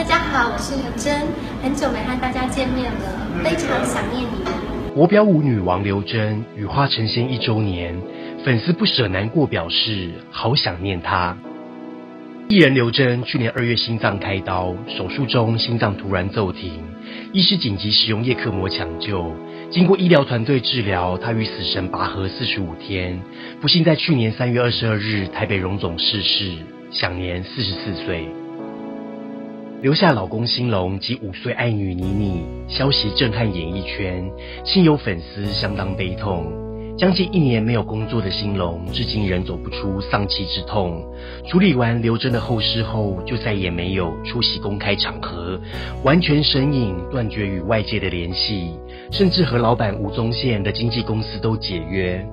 大家好，我是刘真，很久没和大家见面了，非常想念你们。 国标舞女王刘真羽化成仙1周年，粉丝不舍难过，表示好想念她。艺人刘真去年2月心脏开刀，手术中心脏突然骤停，医师紧急使用叶克膜抢救。经过医疗团队治疗，她与死神拔河45天，不幸在去年3月22日台北荣总逝世，享年44岁。留下老公兴隆及5岁爱女妮妮，消息震撼演艺圈，亲友粉丝相当悲痛。将近1年没有工作的兴隆，至今仍走不出丧妻之痛。处理完刘真的后事后，就再也没有出席公开场合，完全神隐，断绝与外界的联系，甚至和老板吴宗宪的经纪公司都解约。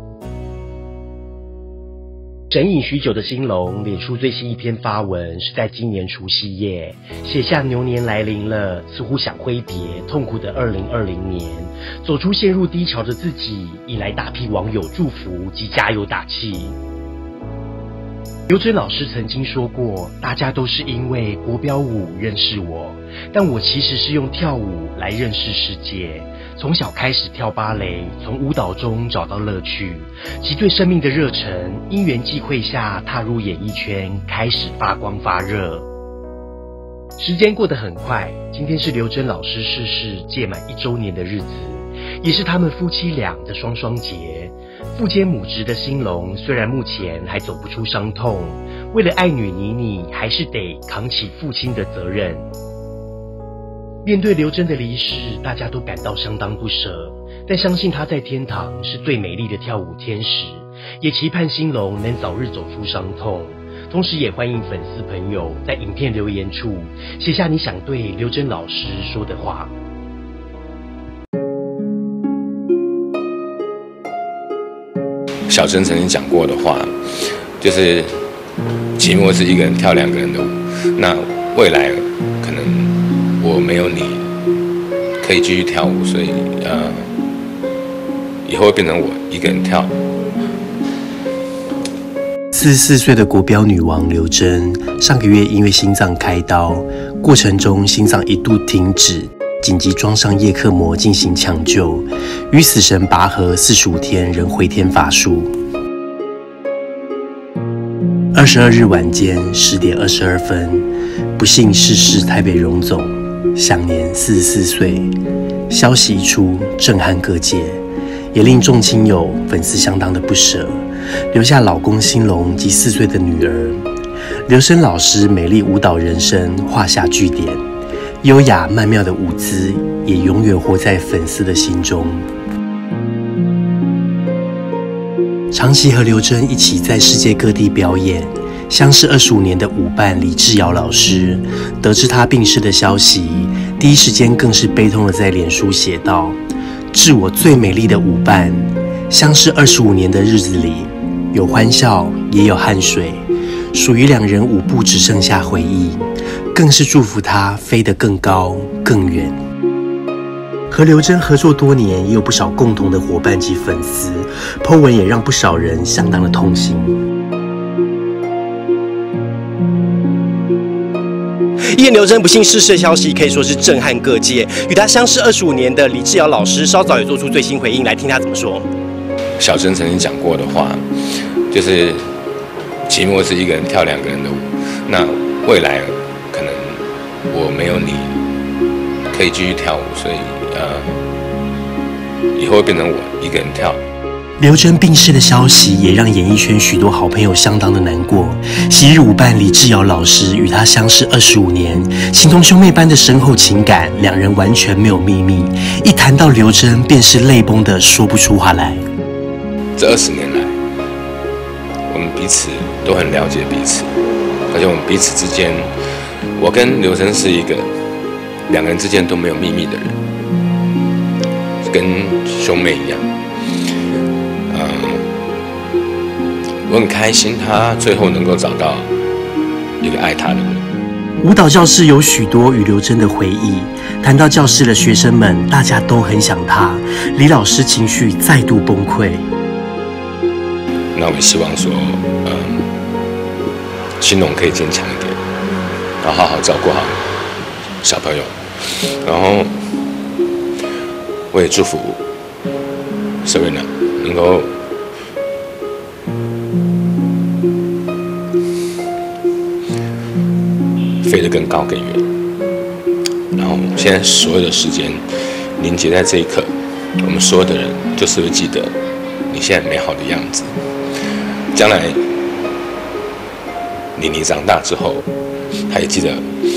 神隐许久的兴隆，脸书最新一篇发文是在今年除夕夜，写下牛年来临了，似乎想挥别痛苦的2020年，走出陷入低潮的自己，引来大批网友祝福及加油打气。刘真老师曾经说过，大家都是因为国标舞认识我，但我其实是用跳舞来认识世界。从小开始跳芭蕾，从舞蹈中找到乐趣，其对生命的热忱，因缘际会下踏入演艺圈，开始发光发热。时间过得很快，今天是刘真老师逝世届满1周年的日子，也是他们夫妻俩的双双节。父兼母职的兴隆，虽然目前还走不出伤痛，为了爱女妮妮，还是得扛起父亲的责任。面对刘真的离世，大家都感到相当不舍，但相信她在天堂是最美丽的跳舞天使，也期盼兴隆能早日走出伤痛。同时也欢迎粉丝朋友在影片留言处写下你想对刘真老师说的话。 小珍曾经讲过的话，就是期末是一个人跳2个人的舞，那未来可能我没有你可以继续跳舞，所以以后会变成我一个人跳。 44岁的国标女王刘真，上个月因为心脏开刀，过程中心脏一度停止，紧急装上叶克膜进行抢救，与死神拔河45天仍回天乏术。22日晚间10点22分，不幸逝世台北荣总，享年44岁。消息一出，震撼各界，也令众亲友粉丝相当的不舍，留下老公兴隆及4岁的女儿。刘真老师美丽舞蹈人生画下句点，优雅曼妙的舞姿也永远活在粉丝的心中。长期和刘真一起在世界各地表演，相识25年的舞伴李智瑶老师，得知她病逝的消息，第一时间更是悲痛的在脸书写道：致我最美丽的舞伴，相识25年的日子里，有欢笑也有汗水，属于2人舞步只剩下回忆，更是祝福她飞得更高更远。和刘真合作多年，也有不少共同的伙伴及粉丝，po文也让不少人相当的痛心。艺人刘真不幸逝世的消息可以说是震撼各界，与她相识25年的李智瑶老师稍早也做出最新回应，来听她怎么说。 小珍曾经讲过的话，就是期末是一个人跳2个人的舞，那未来可能我没有你可以继续跳舞，所以以后会变成我一个人跳。 刘真病逝的消息也让演艺圈许多好朋友相当的难过。昔日舞伴李智瑶老师与他相识25年，形同兄妹般的深厚情感，2人完全没有秘密。一谈到刘真，便是泪崩的说不出话来。 这20年来，我们彼此都很了解彼此，而且我们彼此之间，我跟刘真是一个2个人之间都没有秘密的人，跟兄妹一样。我很开心，他最后能够找到一个爱他的人。 舞蹈教室有许多与刘真的回忆，谈到教室的学生们，大家都很想他。李老师情绪再度崩溃。 那我们希望说，兴隆可以坚强一点，然后好好照顾好小朋友，然后我也祝福Serena能够飞得更高更远，然后现在所有的时间凝结在这一刻，我们所有的人就是会记得你现在美好的样子。将来你长大之后，他也记得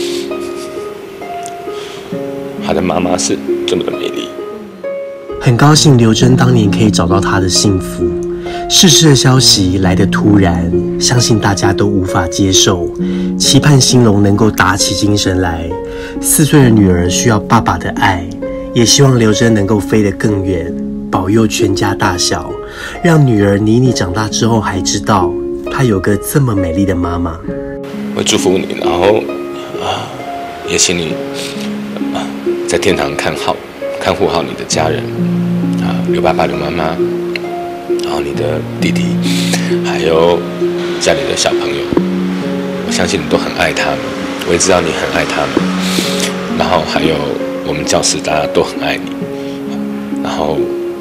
他的妈妈是这么的美丽。 很高兴刘真当年可以找到她的幸福。逝世的消息来得突然，相信大家都无法接受，期盼兴隆能够打起精神来。4岁的女儿需要爸爸的爱，也希望刘真能够飞得更远，保佑全家大小，让女儿妮妮长大之后还知道她有个这么美丽的妈妈。 我祝福你，然后也请你在天堂看护好你的家人刘爸爸、刘妈妈，然后你的弟弟，还有家里的小朋友，我相信你都很爱他们，我也知道你很爱他们，然后还有我们教室大家都很爱你，然后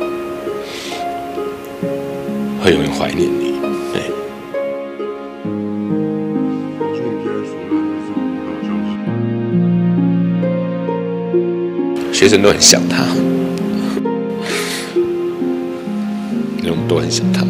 会永远怀念你。对。学生都很想他，我们都很想他。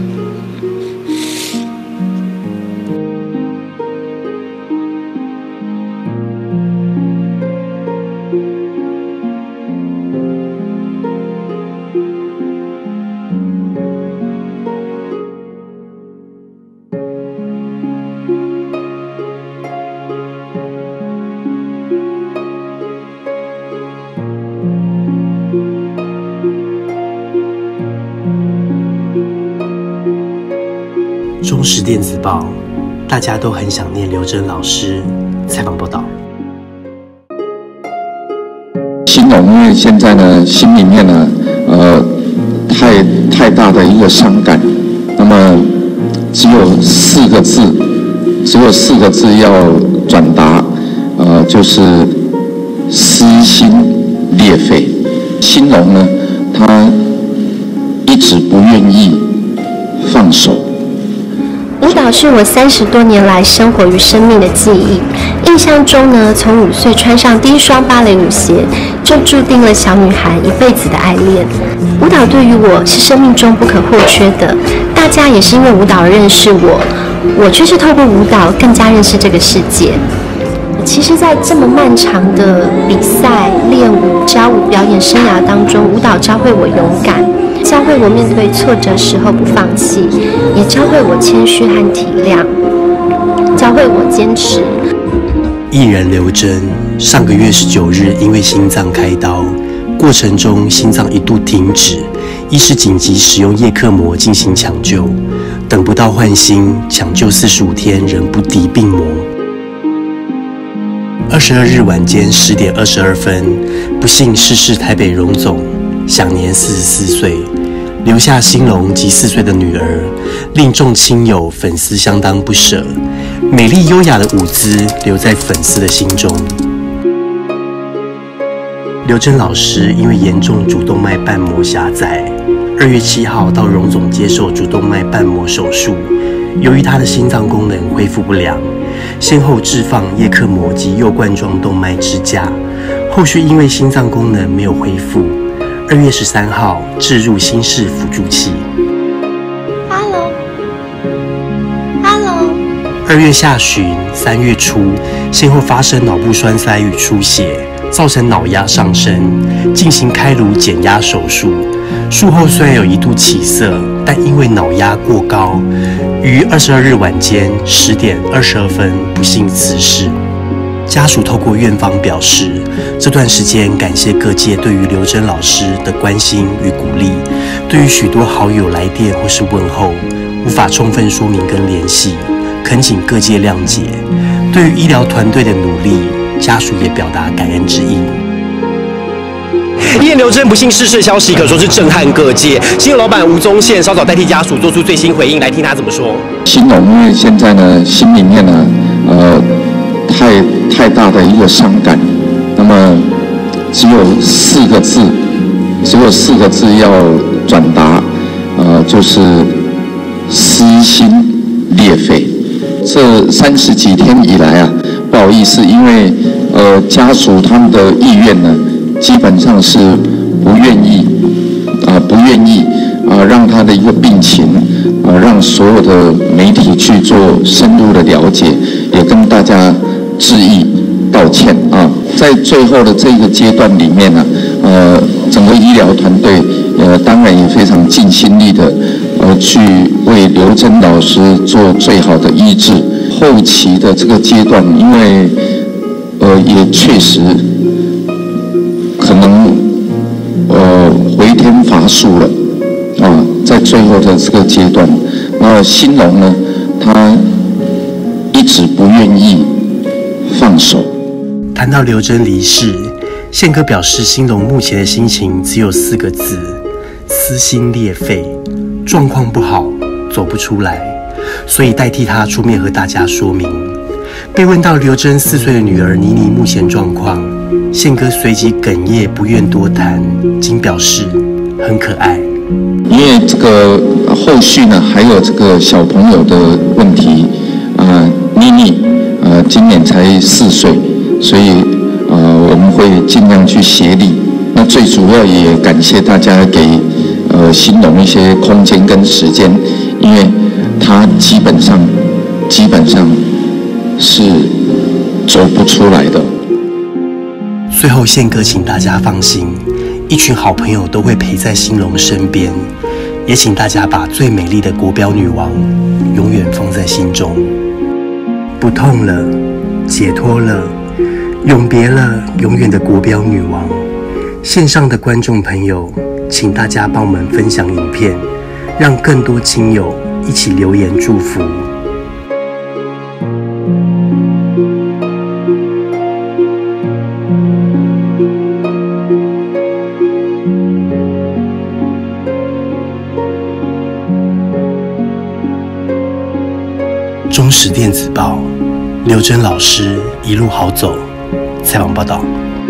中时电子报，大家都很想念刘真老师。采访报道。 兴隆因为现在呢，心里面呢，太大的一个伤感，那么只有4个字要转达，就是撕心裂肺。兴隆呢，他一直不愿意放手。 舞蹈是我30多年来生活与生命的记忆。印象中呢，从5岁穿上第一双芭蕾舞鞋，就注定了小女孩一辈子的爱恋。舞蹈对于我是生命中不可或缺的。大家也是因为舞蹈而认识我，我却是透过舞蹈更加认识这个世界。其实，在这么漫长的比赛、练舞、教舞表演生涯当中，舞蹈教会我勇敢。教会我面对挫折时候不放弃，也教会我谦虚和体谅，教会我坚持。 艺人刘真上个月19日因为心脏开刀，过程中心脏一度停止，医师紧急使用叶克膜进行抢救，等不到换心，抢救45天仍不敌病魔。22日晚间10点22分，不幸逝世台北荣总，享年44岁，留下兴隆及4岁的女儿，令众亲友粉丝相当不舍。美丽优雅的舞姿留在粉丝的心中。刘真老师因为严重主动脉瓣膜狭窄，2月7号到荣总接受主动脉瓣膜手术，由于他的心脏功能恢复不良，先后置放叶克膜及右冠状动脉支架，后续因为心脏功能没有恢复，2月13号置入心室辅助器。2月下旬、3月初，先后发生脑部栓塞与出血，造成脑压上升，进行开颅减压手术。术后虽然有一度起色，但因为脑压过高，于22日晚间10点22分不幸辞世。家属透过院方表示，这段时间感谢各界对于刘真老师的关心与鼓励，对于许多好友来电或是问候，无法充分说明跟联系，恳请各界谅解。对于医疗团队的努力，家属也表达感恩之意。 艺人刘真不幸逝世的消息可说是震撼各界。新老板吴宗宪稍早代替家属做出最新回应，来听他怎么说。 兴隆因为现在呢，心里面呢，太大的一个伤感，那那么只有4个字要转达，就是撕心裂肺。这30几天以来啊，不好意思，因为家属他们的意愿呢，基本上是不愿意让他的一个病情让所有的媒体去做深入的了解，也跟大家致意道歉啊。在最后的这个阶段里面呢，整个医疗团队当然也非常尽心力的去为刘真老师做最好的医治。后期的这个阶段，因为也确实可能回天乏术了啊，在最后的这个阶段，兴隆呢，他一直不愿意放手。 谈到刘真离世，宪哥表示，兴隆目前的心情只有4个字：撕心裂肺，状况不好，走不出来，所以代替他出面和大家说明。被问到刘真4岁的女儿妮妮目前状况，宪哥随即哽咽，不愿多谈，仅表示很可爱。 因为这个后续呢，还有这个小朋友的问题，妮妮今年才4岁，所以我们会尽量去协力。那最主要也感谢大家给兴隆一些空间跟时间，因为他基本上是走不出来的。 最后，宪哥请大家放心，一群好朋友都会陪在兴隆身边，也请大家把最美丽的国标女王永远放在心中。不痛了，解脱了，永别了永远的国标女王。线上的观众朋友，请大家帮我们分享影片，让更多亲友一起留言祝福。中时电子报，刘真老师一路好走。采访报道。